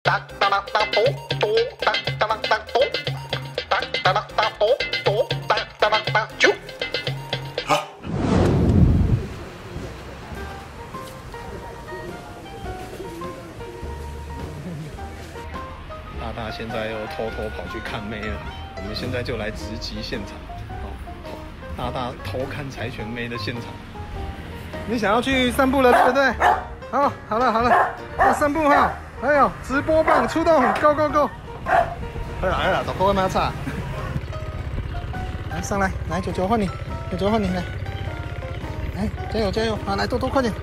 大大现在又偷偷跑去看妹了，我们现在就来直击现场。大大偷看柴犬妹的现场。你想要去散步了，对不对？好了，要散步哈。哎呦，直播棒出动 ，Go Go Go！ 来了，大哥妈叉。来上来，来九九换你，九九换你来。来，加油！啊，来多多快点。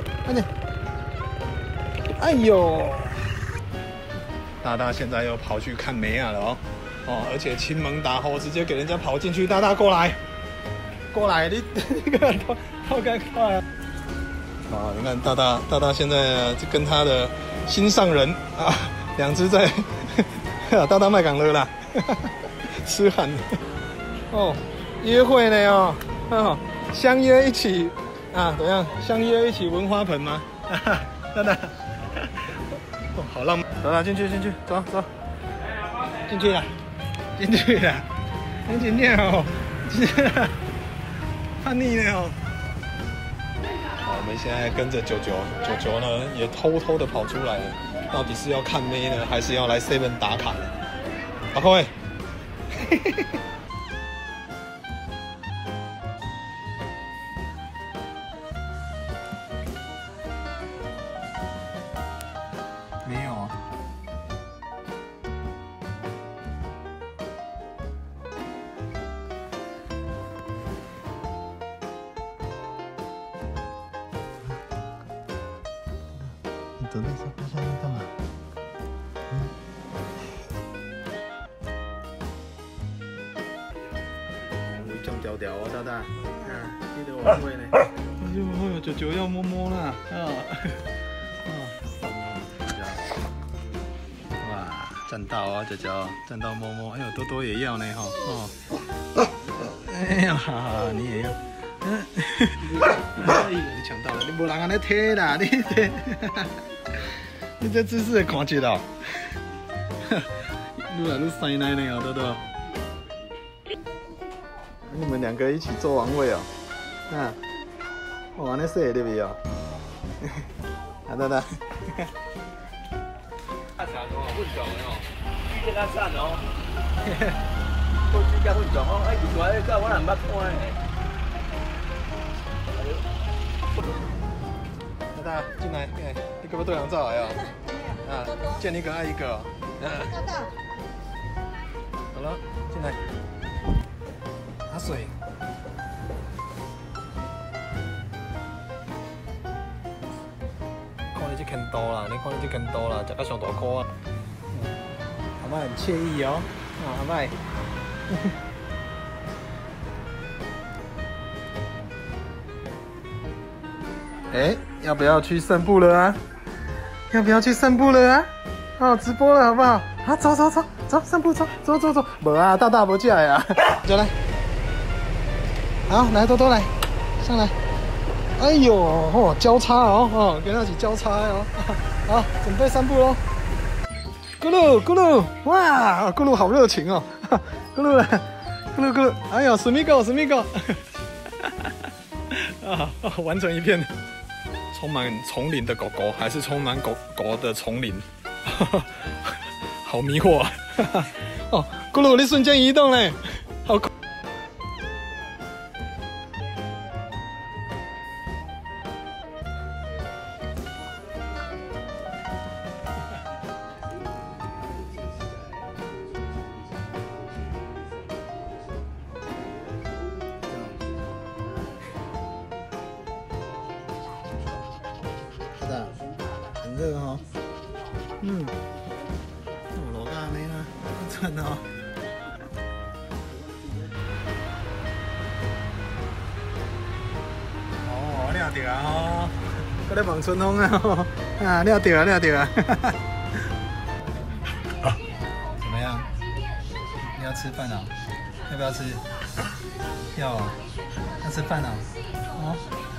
哎呦！大大现在又跑去看梅亚了而且亲门打吼，直接给人家跑进去。大大过来，你个偷看快啊！你看大大现在就跟他的心上人啊，两只在大大麦港了啦，吃喊约会呢相约一起啊，怎样？相约一起闻花盆吗？大大。好浪漫！走了，进去，走，进去了，很紧张叛逆了好，我们现在跟着九九呢，也偷偷的跑出来了。到底是要看妹呢，还是要来 7 打卡呢？好，各位。没有啊。你躲在沙发下面干嘛？会中调调啊，大大。记得玩味呢。哎呦，九九要摸摸啦站到啊，九九，站到摸摸，哎呦，多多也要呢哎呀，好，你也要，你抢到了，你无人安尼踢啦，你这姿势看起了，愈来愈塞奶呢多多，你们两个一起做王位安尼说对不对大大。混撞哦，你这较惨哦，好煮甲混撞哦，奇怪，这我人捌看诶。大大进来，你可不对人照来见一个爱一个好了，进来，打水。看你这kend多啦，你看你这kend多啦，食到上大颗啊！阿麦很惬意阿麦。要不要去散步了啊？直播了好不好？走，散步走，没啊，大大不进来呀，走来。好，来多多来，上来。哎呦，交叉跟他一起交叉好，准备散步喽。咕噜，哇，咕噜好热情咕噜，哎呦，史密狗，完成一片充满丛林的狗狗，还是充满狗狗的丛林，好迷惑咕噜，你瞬间移动嘞，好酷。很热落架呢真料到啊搁咧望春风料到怎么样？你要吃饭要不要吃？要吃饭